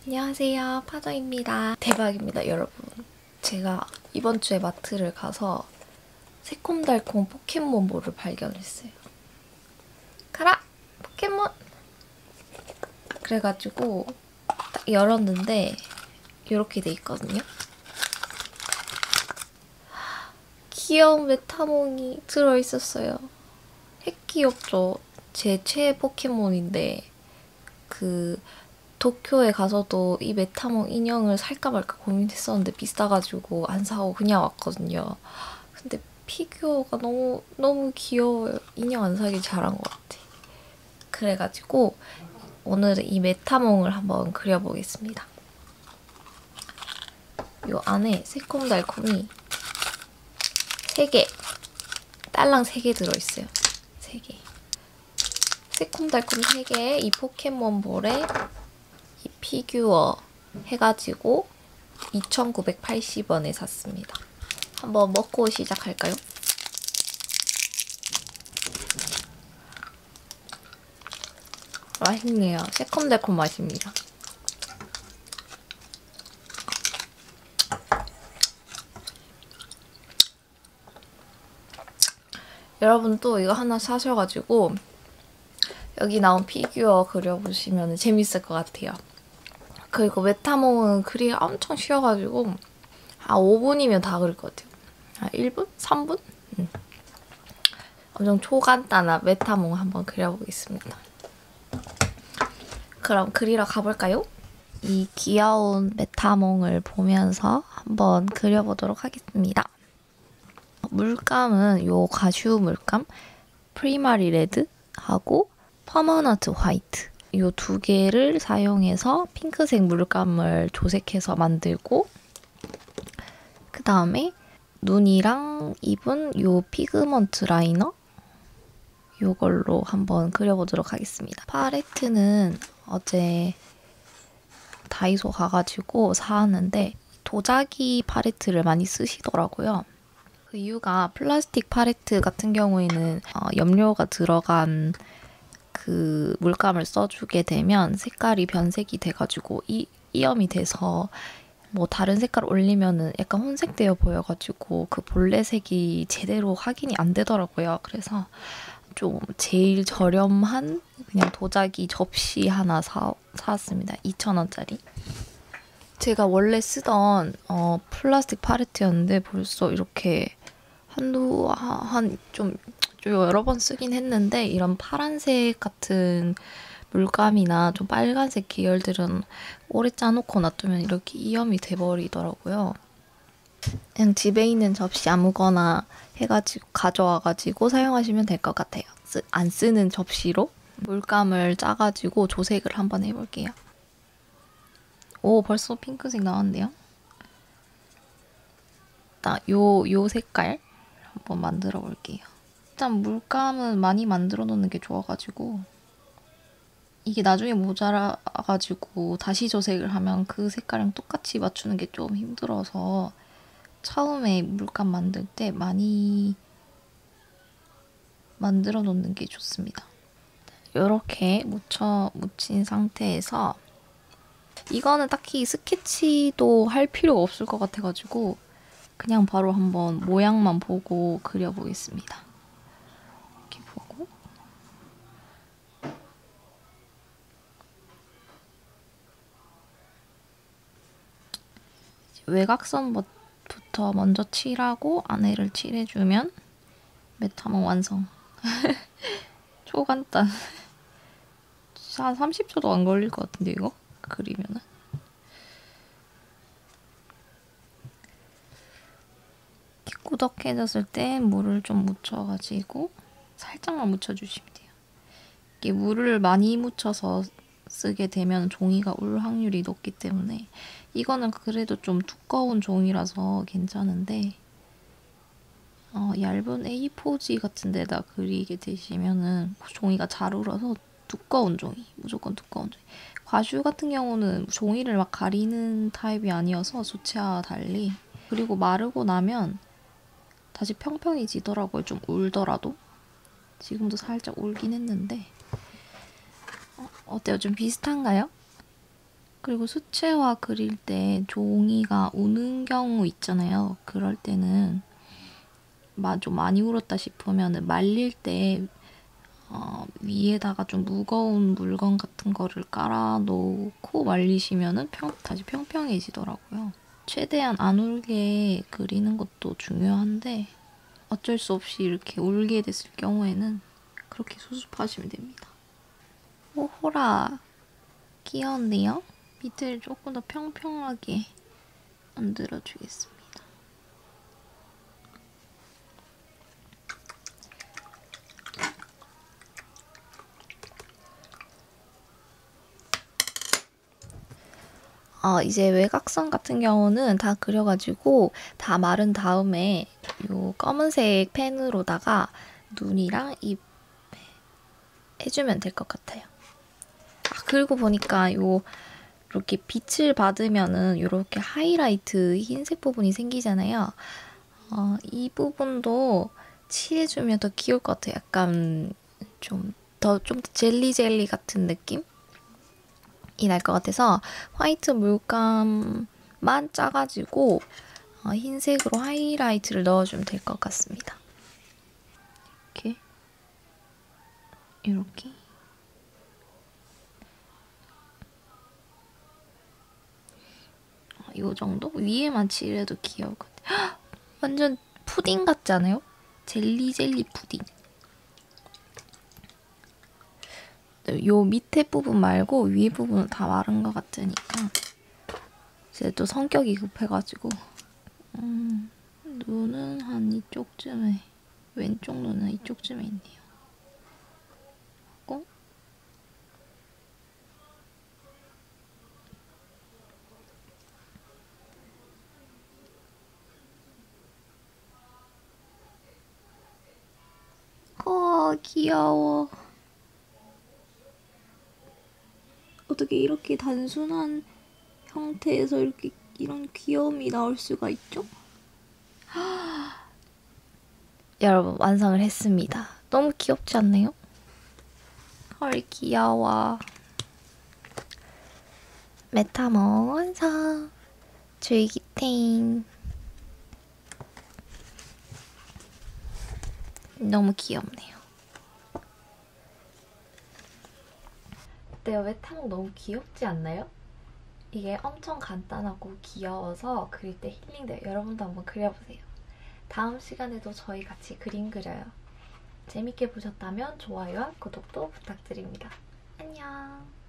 안녕하세요, 파저입니다. 대박입니다, 여러분. 제가 이번 주에 마트를 가서 새콤달콤 포켓몬볼을 발견했어요. 가라! 포켓몬! 그래가지고 딱 열었는데 이렇게 돼 있거든요. 귀여운 메타몽이 들어있었어요. 핵귀엽죠? 제 최애 포켓몬인데 도쿄에 가서도 이 메타몽 인형을 살까 말까 고민했었는데 비싸가지고 안 사고 그냥 왔거든요. 근데 피규어가 너무 귀여워요. 인형 안 사길 잘한 것 같아. 그래가지고 오늘은 이 메타몽을 한번 그려보겠습니다. 요 안에 새콤달콤이 3개, 딸랑 3개 들어있어요. 3개. 새콤달콤 3개에 이 포켓몬볼에 이 피규어 해가지고 2,980원에 샀습니다. 한번 먹고 시작할까요? 맛있네요. 새콤달콤 맛입니다. 여러분도 이거 하나 사셔가지고 여기 나온 피규어 그려보시면 재밌을 것 같아요. 그리고 메타몽은 그리기 엄청 쉬워가지고 한 5분이면 다 그릴 것 같아요. 한 1분? 3분? 엄청 초간단한 메타몽 한번 그려보겠습니다. 그럼 그리러 가볼까요? 이 귀여운 메타몽을 보면서 한번 그려보도록 하겠습니다. 물감은 요 가슈 물감 프리마리 레드하고 퍼머넌트 화이트 이 2개를 사용해서 핑크색 물감을 조색해서 만들고 그 다음에 눈이랑 입은 이 피그먼트 라이너 이걸로 한번 그려보도록 하겠습니다. 팔레트는 어제 다이소 가가지고 사왔는데 도자기 팔레트를 많이 쓰시더라고요. 그 이유가 플라스틱 팔레트 같은 경우에는 염료가 들어간 그 물감을 써주게 되면 색깔이 변색이 돼가지고 이염이 돼서 뭐 다른 색깔 올리면은 약간 혼색되어 보여가지고 그 본래색이 제대로 확인이 안 되더라고요. 그래서 좀 제일 저렴한 그냥 도자기 접시 하나 사왔습니다. 2,000원짜리. 제가 원래 쓰던 플라스틱 팔레트였는데 벌써 이렇게 좀 여러 번 쓰긴 했는데 이런 파란색 같은 물감이나 좀 빨간색 계열들은 오래 짜놓고 놔두면 이렇게 이염이 돼버리더라고요. 그냥 집에 있는 접시 아무거나 해가지고 가져와가지고 사용하시면 될 것 같아요. 안 쓰는 접시로 물감을 짜가지고 조색을 한번 해볼게요. 오, 벌써 핑크색 나왔는데요? 일단 요 색깔 한번 만들어 볼게요. 일단 물감은 많이 만들어 놓는 게 좋아가지고 이게 나중에 모자라가지고 다시 조색을 하면 그 색깔이랑 똑같이 맞추는 게 좀 힘들어서 처음에 물감 만들 때 많이 만들어 놓는 게 좋습니다. 이렇게 묻힌 상태에서 이거는 딱히 스케치도 할 필요가 없을 것 같아가지고 그냥 바로 한번 모양만 보고 그려보겠습니다. 이렇게 보고 외곽선부터 먼저 칠하고 안에를 칠해주면 메타몽 완성. 초간단. 한 30초도 안 걸릴 것 같은데 이거? 그리면은. 꾸덕해졌을 때 물을 좀 묻혀가지고 살짝만 묻혀주시면 돼요. 이게 물을 많이 묻혀서 쓰게 되면 종이가 울 확률이 높기 때문에 이거는 그래도 좀 두꺼운 종이라서 괜찮은데 얇은 A4지 같은 데다 그리게 되시면은 종이가 잘 울어서 두꺼운 종이, 무조건 두꺼운 종이. 과슈 같은 경우는 종이를 막 가리는 타입이 아니어서 수채화와 달리 그리고 마르고 나면 다시 평평해지더라고요. 좀 울더라도. 지금도 살짝 울긴 했는데 어때요? 좀 비슷한가요? 그리고 수채화 그릴 때 종이가 우는 경우 있잖아요. 그럴 때는 좀 많이 울었다 싶으면 말릴 때 위에다가 좀 무거운 물건 같은 거를 깔아놓고 말리시면은 다시 평평해지더라고요. 최대한 안 울게 그리는 것도 중요한데 어쩔 수 없이 이렇게 울게 됐을 경우에는 그렇게 수습하시면 됩니다. 호라 귀여운데요? 밑을 조금 더 평평하게 만들어주겠습니다. 이제 외곽선 같은 경우는 다 그려가지고 다 마른 다음에 요 검은색 펜으로다가 눈이랑 입 해주면 될 것 같아요. 그리고 보니까 이렇게 빛을 받으면은 이렇게 하이라이트 흰색 부분이 생기잖아요. 이 부분도 칠해주면 더 귀여울 것 같아요. 약간 좀 더 젤리 같은 느낌? 이 날 것 같아서 화이트 물감만 짜가지고 흰색으로 하이라이트를 넣어주면 될 것 같습니다. 이렇게 이 정도? 위에만 칠해도 귀여울 것 같아요. 완전 푸딩 같지 않아요? 젤리 푸딩. 요 밑에 부분 말고 위에 부분은 다 마른 것 같으니까 이제 또 성격이 급해가지고 눈은 한 이쪽쯤에, 왼쪽 눈은 이쪽쯤에 있네요. 귀여워. 어떻게 이렇게 단순한 형태에서 이런 귀여움이 나올 수가 있죠? 여러분, 완성을 했습니다. 너무 귀엽지 않나요? 헐, 귀여워. 메타몽 완성. 줄기탱. 너무 귀엽네요. 어때요? 메타몽 너무 귀엽지 않나요? 이게 엄청 간단하고 귀여워서 그릴 때 힐링돼요. 여러분도 한번 그려보세요. 다음 시간에도 저희 같이 그림 그려요. 재밌게 보셨다면 좋아요와 구독도 부탁드립니다. 안녕.